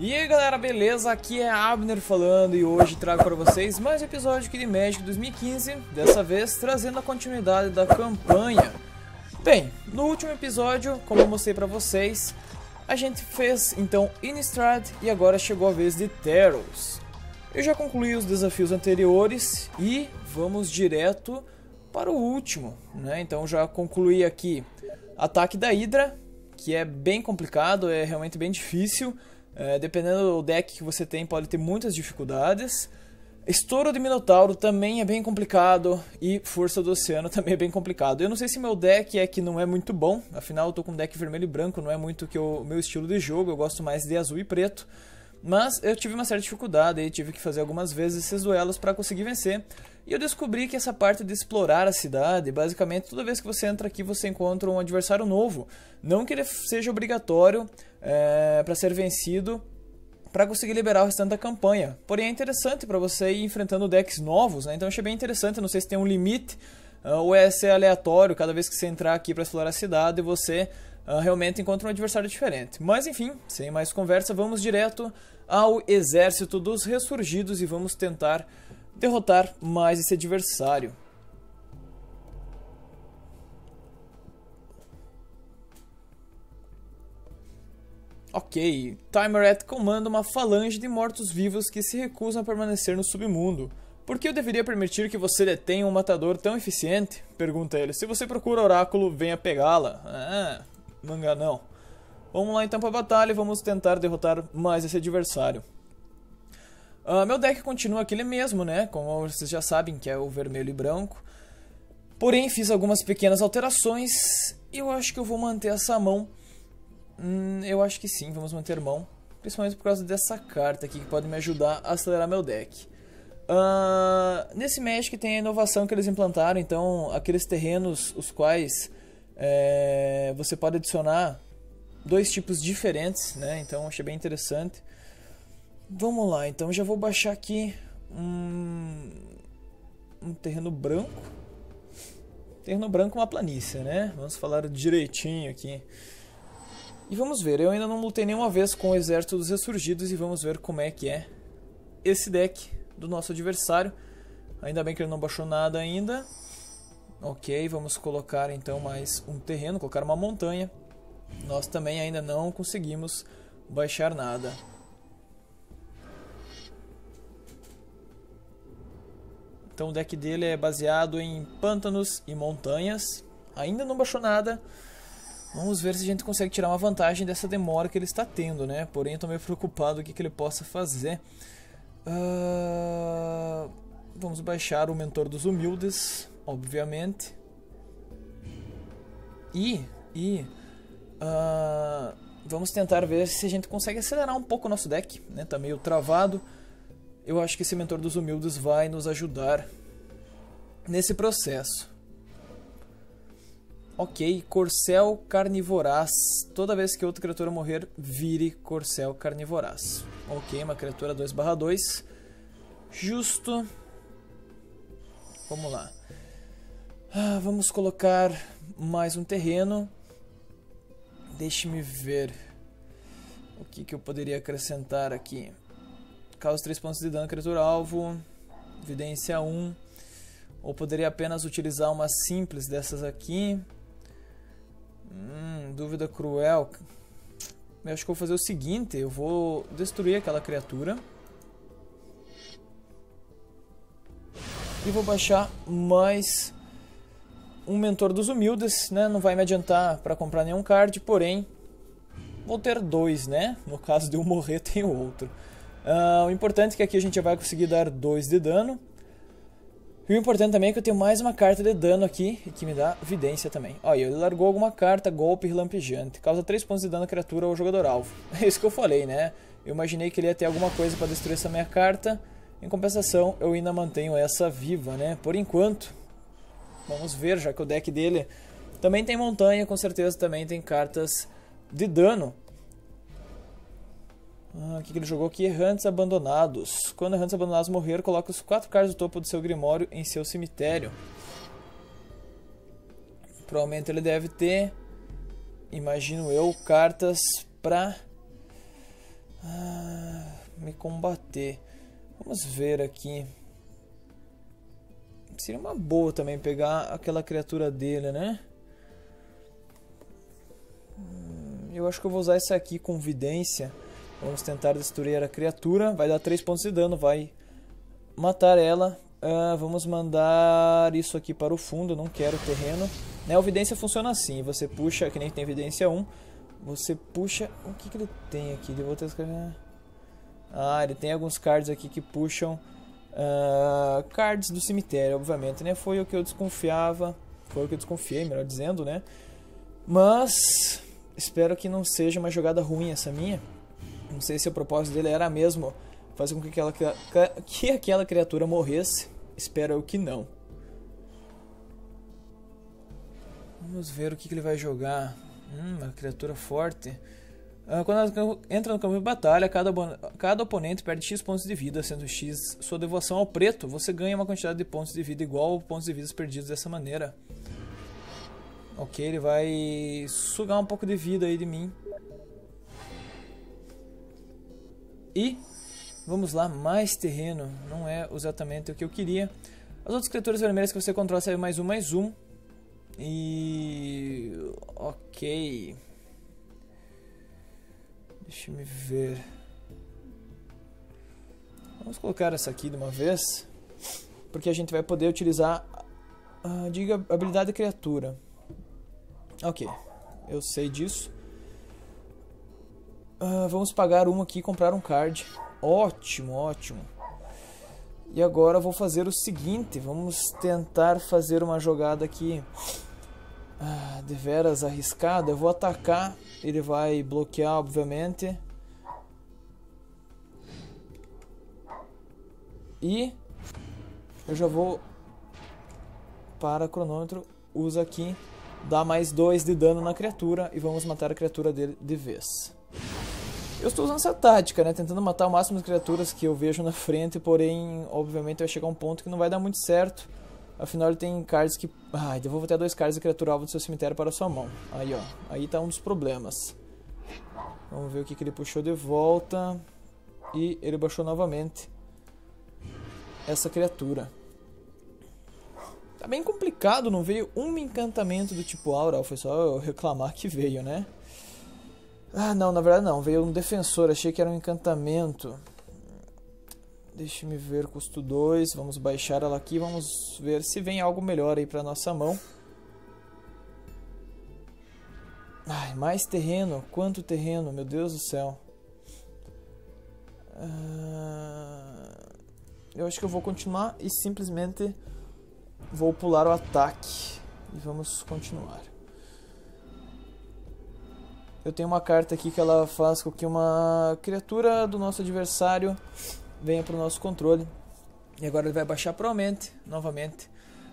E aí galera, beleza? Aqui é Abner falando e hoje trago para vocês mais um episódio aqui de Magic 2015, dessa vez trazendo a continuidade da campanha. Bem, no último episódio, como eu mostrei para vocês, a gente fez então Innistrad e agora chegou a vez de Theros. Eu já concluí os desafios anteriores e vamos direto para o último, né? Então já concluí aqui Ataque da Hydra, que é bem complicado, é realmente bem difícil. Dependendo do deck que você tem, pode ter muitas dificuldades. Estouro de Minotauro também é bem complicado. E Força do Oceano também é bem complicado. Eu não sei se meu deck é que não é muito bom. Afinal, eu tô com um deck vermelho e branco. Não é muito o meu estilo de jogo. Eu gosto mais de azul e preto. Mas eu tive uma certa dificuldade e tive que fazer algumas vezes esses duelos para conseguir vencer. E eu descobri que essa parte de explorar a cidade, basicamente toda vez que você entra aqui você encontra um adversário novo. Não que ele seja obrigatório para ser vencido para conseguir liberar o restante da campanha. Porém é interessante para você ir enfrentando decks novos, né? Então eu achei bem interessante, não sei se tem um limite ou é ser aleatório cada vez que você entrar aqui para explorar a cidade e você realmente encontra um adversário diferente. Mas enfim, sem mais conversa, vamos direto ao exército dos ressurgidos e vamos tentar derrotar mais esse adversário. Ok, Tymaret comanda uma falange de mortos-vivos que se recusam a permanecer no submundo. Por que eu deveria permitir que você detenha um matador tão eficiente? Pergunta ele. Se você procura oráculo, venha pegá-la. Manga não. Vamos lá então para a batalha e vamos tentar derrotar mais esse adversário. Meu deck continua aquele mesmo, né? Como vocês já sabem, que é o vermelho e branco. Porém, fiz algumas pequenas alterações e eu acho que eu vou manter essa mão. Eu acho que sim, vamos manter mão. Principalmente por causa dessa carta aqui que pode me ajudar a acelerar meu deck. Nesse Magic tem a inovação que eles implantaram. Então, aqueles terrenos os quais você pode adicionar dois tipos diferentes, né? Então, achei bem interessante. Vamos lá, então já vou baixar aqui um terreno branco. Terreno branco é uma planície, né? Vamos falar direitinho aqui. E vamos ver, eu ainda não lutei nenhuma vez com o exército dos ressurgidos e vamos ver como é que é esse deck do nosso adversário. Ainda bem que ele não baixou nada ainda. Ok, vamos colocar então mais um terreno, colocar uma montanha. Nós também ainda não conseguimos baixar nada. Então o deck dele é baseado em pântanos e montanhas. Ainda não baixou nada. Vamos ver se a gente consegue tirar uma vantagem dessa demora que ele está tendo, né? Porém, eu estou meio preocupado com o que ele possa fazer. Vamos baixar o Mentor dos Humildes, obviamente. Vamos tentar ver se a gente consegue acelerar um pouco o nosso deck, né? Tá meio travado. Eu acho que esse Mentor dos Humildes vai nos ajudar nesse processo. Ok, Corcel Carnivoraz. Toda vez que outra criatura morrer, vire Corcel Carnivoraz. Ok, uma criatura 2/2. Justo. Vamos lá. Vamos colocar mais um terreno. Deixe-me ver o que eu poderia acrescentar aqui. Causa 3 pontos de dano à criatura alvo. Evidência 1. Ou poderia apenas utilizar uma simples dessas aqui. Dúvida cruel. Eu acho que eu vou fazer o seguinte. Eu vou destruir aquela criatura. E vou baixar mais um Mentor dos Humildes, né? Não vai me adiantar para comprar nenhum card, porém vou ter dois, né? No caso de um morrer, tem o outro. O importante é que aqui a gente já vai conseguir dar 2 de dano. E o importante também é que eu tenho mais uma carta de dano aqui, e que me dá vidência também. Olha, ele largou alguma carta, golpe relampejante. Causa 3 pontos de dano à criatura ou jogador alvo. É isso que eu falei, né? Eu imaginei que ele ia ter alguma coisa para destruir essa minha carta. Em compensação, eu ainda mantenho essa viva, né? Por enquanto. Vamos ver, já que o deck dele também tem montanha, com certeza também tem cartas de dano. O que ele jogou aqui? Errantes Abandonados. Quando Errantes Abandonados morrer, coloque os 4 cards do topo do seu Grimório em seu cemitério. Provavelmente ele deve ter, imagino eu, cartas pra Me combater. Vamos ver aqui. Seria uma boa também pegar aquela criatura dele, né? Eu acho que eu vou usar essa aqui com vidência. Vamos tentar destruir a criatura. Vai dar 3 pontos de dano. Vai matar ela. Vamos mandar isso aqui para o fundo. Não quero terreno. Né, a vidência funciona assim. Você puxa, que nem tem vidência 1. Você puxa... O que ele tem aqui? Eu vou ter que... ele tem alguns cards aqui que puxam... cards do cemitério, obviamente, né? Foi o que eu desconfiava. Foi o que eu desconfiei, melhor dizendo, né? Mas... espero que não seja uma jogada ruim essa minha. Não sei se o propósito dele era mesmo fazer com que aquela criatura morresse. Espero eu que não. Vamos ver o que ele vai jogar. Uma criatura forte. Quando ela entra no campo de batalha, cada oponente perde X pontos de vida, sendo X sua devoção ao preto. Você ganha uma quantidade de pontos de vida igual aos pontos de vida perdidos dessa maneira. Ok, ele vai sugar um pouco de vida aí de mim. E vamos lá, mais terreno. Não é exatamente o que eu queria. As outras criaturas vermelhas que você controla recebem mais um. E... ok. Deixa eu ver. Vamos colocar essa aqui de uma vez. Porque a gente vai poder utilizar a habilidade de criatura. Ok, eu sei disso. Vamos pagar um aqui e comprar um card. Ótimo, ótimo. E agora eu vou fazer o seguinte. Vamos tentar fazer uma jogada aqui deveras arriscada. Eu vou atacar. Ele vai bloquear, obviamente. E eu já vou para cronômetro. Usa aqui. Dá mais 2 de dano na criatura. E vamos matar a criatura dele de vez. Eu estou usando essa tática, né? Tentando matar o máximo de criaturas que eu vejo na frente. Porém, obviamente vai chegar um ponto que não vai dar muito certo. Afinal ele tem cards que... devolvo até 2 cards de criatura alvo do seu cemitério para a sua mão. Aí, ó. Aí tá um dos problemas. Vamos ver o que ele puxou de volta. E ele baixou novamente essa criatura. Tá bem complicado, não veio um encantamento do tipo aura. Foi só eu reclamar que veio, né? Não, na verdade não. Veio um defensor, achei que era um encantamento. Deixa-me ver, custo 2. Vamos baixar ela aqui, vamos ver se vem algo melhor aí pra nossa mão. Mais terreno. Quanto terreno, meu Deus do céu. Eu acho que eu vou continuar e simplesmente vou pular o ataque. E vamos continuar. Eu tenho uma carta aqui que ela faz com que uma criatura do nosso adversário venha para o nosso controle. E agora ele vai baixar provavelmente, novamente,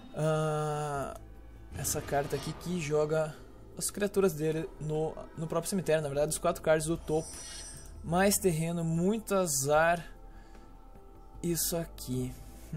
essa carta aqui que joga as criaturas dele no próprio cemitério. Na verdade, os 4 cards do topo. Mais terreno, muito azar. Isso aqui.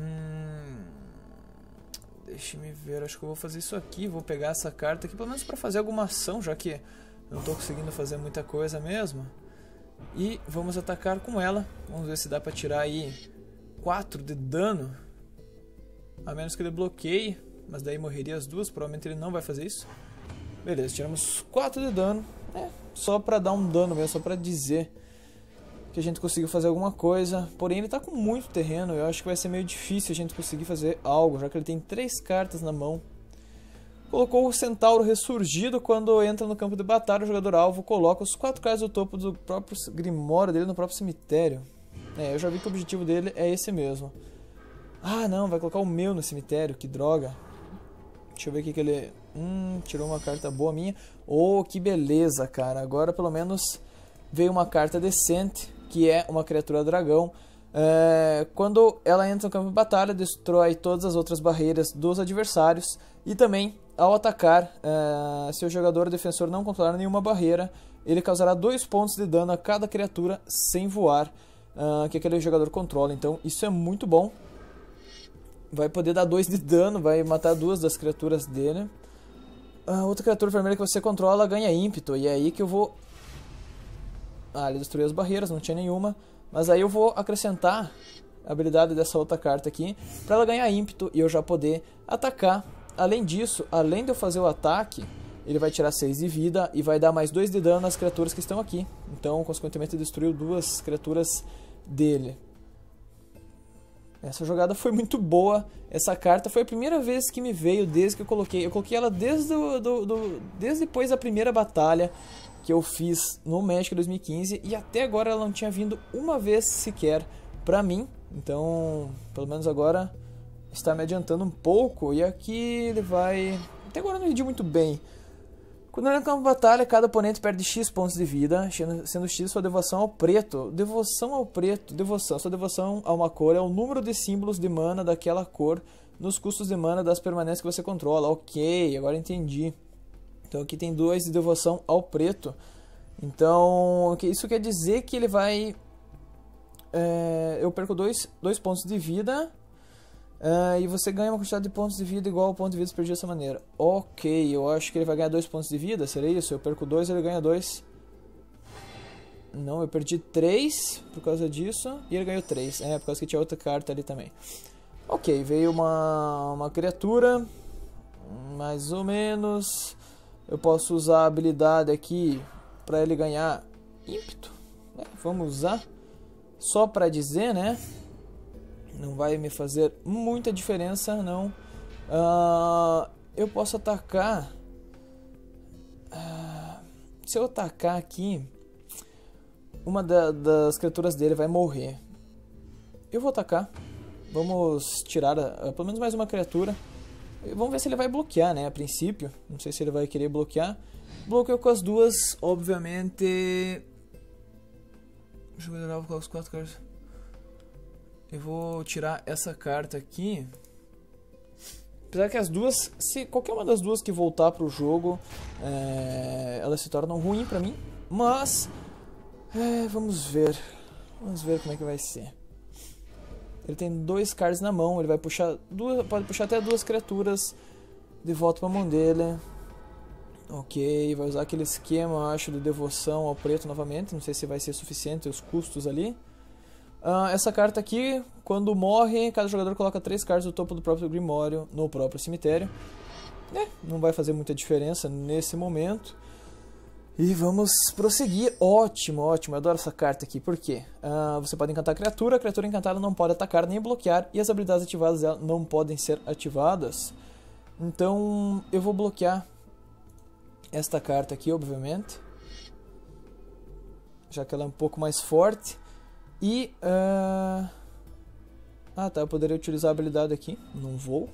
Deixa-me ver, acho que eu vou fazer isso aqui. Vou pegar essa carta aqui, pelo menos para fazer alguma ação, já que não estou conseguindo fazer muita coisa mesmo. E vamos atacar com ela. Vamos ver se dá para tirar aí 4 de dano. A menos que ele bloqueie. Mas daí morreria as duas. Provavelmente ele não vai fazer isso. Beleza, tiramos 4 de dano. Só para dar um dano mesmo. Só para dizer que a gente conseguiu fazer alguma coisa. Porém ele está com muito terreno. Eu acho que vai ser meio difícil a gente conseguir fazer algo. Já que ele tem 3 cartas na mão. Colocou o Centauro Ressurgido. Quando entra no campo de batalha, o jogador alvo coloca os 4 cartas do topo do próprio Grimório dele no próprio cemitério. Eu já vi que o objetivo dele é esse mesmo. Não, vai colocar o meu no cemitério, que droga. Deixa eu ver o que ele... tirou uma carta boa minha. Que beleza, cara. Agora pelo menos veio uma carta decente, que é uma criatura dragão. Quando ela entra no campo de batalha, destrói todas as outras barreiras dos adversários. E também, ao atacar, se o jogador defensor não controlar nenhuma barreira, ele causará 2 pontos de dano a cada criatura sem voar que aquele jogador controla. Então isso é muito bom. Vai poder dar 2 de dano, vai matar 2 das criaturas dele. Outra criatura vermelha que você controla ganha ímpeto. E é aí que eu vou Ah, ele destruiu as barreiras, não tinha nenhuma. Mas aí eu vou acrescentar a habilidade dessa outra carta aqui para ela ganhar ímpeto e eu já poder atacar. Além disso, além de eu fazer o ataque, ele vai tirar 6 de vida e vai dar mais 2 de dano nas criaturas que estão aqui. Então, consequentemente, destruiu 2 criaturas dele. Essa jogada foi muito boa. Essa carta foi a primeira vez que me veio desde que eu coloquei. Eu coloquei ela desde depois da primeira batalha que eu fiz no Magic 2015. E até agora ela não tinha vindo uma vez sequer pra mim. Então, pelo menos agora está me adiantando um pouco. E aqui ele vai... Até agora não entendi muito bem. Quando ele entra na batalha, cada oponente perde X pontos de vida, sendo X sua devoção ao preto. Devoção ao preto, devoção. Sua devoção a uma cor é o número de símbolos de mana daquela cor nos custos de mana das permanências que você controla. Ok, agora entendi. Então aqui tem 2 de devoção ao preto. Então, isso quer dizer que ele vai... eu perco 2 pontos de vida... e você ganha uma quantidade de pontos de vida igual ao ponto de vida perdido dessa maneira. Ok, eu acho que ele vai ganhar 2 pontos de vida, seria isso? Eu perco 2, ele ganha 2. Não, eu perdi 3 por causa disso. E ele ganhou 3, por causa que tinha outra carta ali também. Ok, veio uma criatura. Mais ou menos. Eu posso usar a habilidade aqui pra ele ganhar ímpeto. Vamos usar. Só pra dizer, né? Não vai me fazer muita diferença, não. Eu posso atacar. Se eu atacar aqui, uma das criaturas dele vai morrer. Eu vou atacar. Vamos tirar pelo menos mais uma criatura. Vamos ver se ele vai bloquear, né? A princípio. Não sei se ele vai querer bloquear. Bloqueou com as duas, obviamente. Deixa eu ver, eu vou os 4 cartas. Eu vou tirar essa carta aqui. Apesar que as duas, se qualquer uma das duas que voltar pro jogo, elas se tornam ruins pra mim. Mas, vamos ver. Vamos ver como é que vai ser. Ele tem 2 cards na mão, ele vai puxar pode puxar até 2 criaturas de volta pra mão dele. Ok, vai usar aquele esquema, eu acho, de devoção ao preto novamente. Não sei se vai ser suficiente os custos ali. Essa carta aqui, quando morre, cada jogador coloca 3 cartas do topo do próprio Grimório no próprio cemitério. Não vai fazer muita diferença nesse momento. E vamos prosseguir. Ótimo, ótimo. Eu adoro essa carta aqui. Por quê? Você pode encantar a criatura encantada não pode atacar nem bloquear. E as habilidades ativadas dela não podem ser ativadas. Então eu vou bloquear esta carta aqui, obviamente. Já que ela é um pouco mais forte. E... tá, eu poderia utilizar a habilidade aqui. Não vou.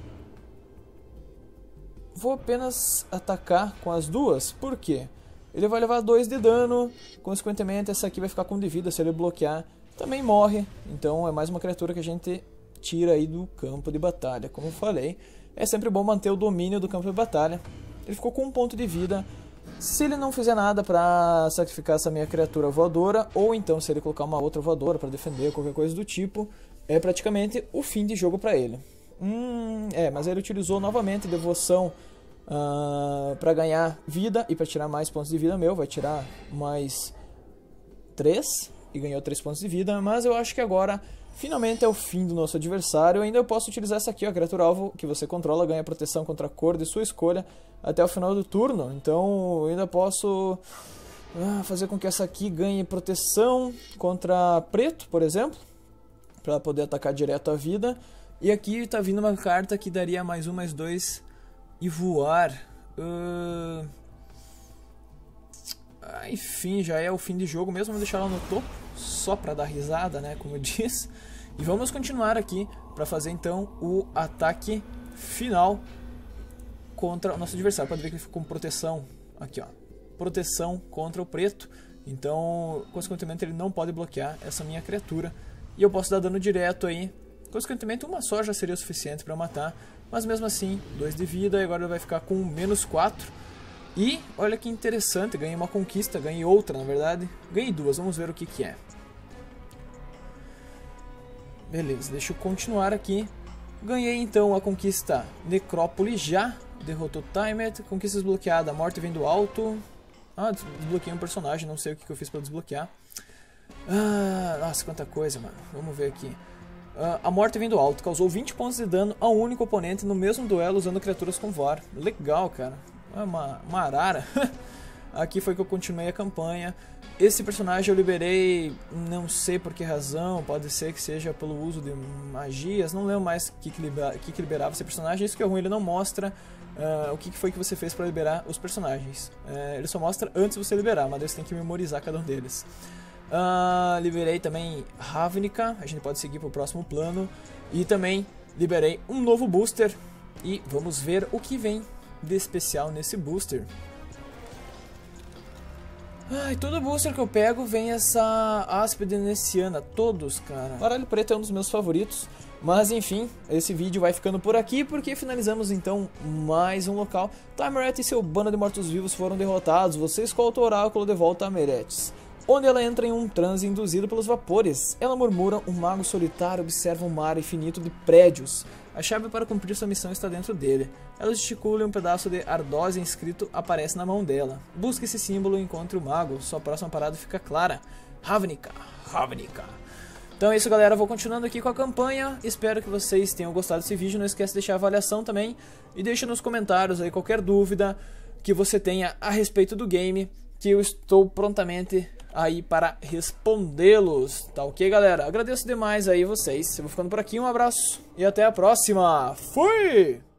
Vou apenas atacar com as duas. Por quê? Ele vai levar 2 de dano. Consequentemente, essa aqui vai ficar com 1 de vida. Se ele bloquear, também morre. Então é mais uma criatura que a gente tira aí do campo de batalha. Como eu falei, é sempre bom manter o domínio do campo de batalha. Ele ficou com 1 ponto de vida. Se ele não fizer nada para sacrificar essa minha criatura voadora, ou então se ele colocar uma outra voadora para defender, qualquer coisa do tipo, é praticamente o fim de jogo para ele. Mas ele utilizou novamente devoção para ganhar vida e para tirar mais pontos de vida meu. Vai tirar mais 3 e ganhou 3 pontos de vida, mas eu acho que agora finalmente é o fim do nosso adversário. Ainda eu posso utilizar essa aqui, a criatura alvo que você controla ganha proteção contra a cor de sua escolha até o final do turno. Então eu ainda posso fazer com que essa aqui ganhe proteção contra preto, por exemplo, para poder atacar direto a vida. E aqui está vindo uma carta que daria mais 1, mais 2 e voar. Enfim, já é o fim de jogo mesmo. Vou deixar ela no topo, só para dar risada, né, como eu disse. E vamos continuar aqui para fazer então o ataque final contra o nosso adversário. Pode ver que ele ficou com proteção aqui, ó, proteção contra o preto. Então, consequentemente, ele não pode bloquear essa minha criatura. E eu posso dar dano direto aí. Consequentemente, uma só já seria o suficiente para matar. Mas mesmo assim, 2 de vida. E agora ele vai ficar com menos 4. E olha que interessante, ganhei uma conquista, ganhei outra na verdade. Ganhei 2, vamos ver o que é. Beleza, deixa eu continuar aqui. Ganhei então a conquista Necrópole já. Derrotou Timet. Conquista desbloqueada, a morte vem do alto. Ah, desbloqueei um personagem, não sei o que eu fiz pra desbloquear. Nossa, quanta coisa, mano. Vamos ver aqui. A morte vem do alto. Causou 20 pontos de dano a um único oponente no mesmo duelo usando criaturas com voar. Legal, cara. É uma arara. Aqui foi que eu continuei a campanha. Esse personagem eu liberei, não sei por que razão, pode ser que seja pelo uso de magias, não lembro mais o que liberava esse personagem. Isso que é ruim, ele não mostra o que foi que você fez para liberar os personagens. Ele só mostra antes de você liberar, mas você tem que memorizar cada um deles. Liberei também Ravnica, a gente pode seguir para o próximo plano. E também liberei um novo booster e vamos ver o que vem de especial nesse booster. Todo booster que eu pego vem essa Áspide Nessiana, todos, cara. Baralho preto é um dos meus favoritos, mas enfim, esse vídeo vai ficando por aqui porque finalizamos então mais um local. Tymaret e seu bando de mortos-vivos foram derrotados, você escolta o oráculo de volta a Meretes, onde ela entra em um transe induzido pelos vapores. Ela murmura, um mago solitário observa um mar infinito de prédios. A chave para cumprir sua missão está dentro dele. Ela gesticula e um pedaço de ardósia inscrito aparece na mão dela. Busque esse símbolo e encontre o mago. Sua próxima parada fica clara. Ravnica, Ravnica. Então é isso, galera. Eu vou continuando aqui com a campanha. Espero que vocês tenham gostado desse vídeo. Não esquece de deixar a avaliação também. E deixa nos comentários aí qualquer dúvida que você tenha a respeito do game, que eu estou prontamente aí para respondê-los, tá ok, galera? Agradeço demais aí vocês. Eu vou ficando por aqui, um abraço e até a próxima. Fui!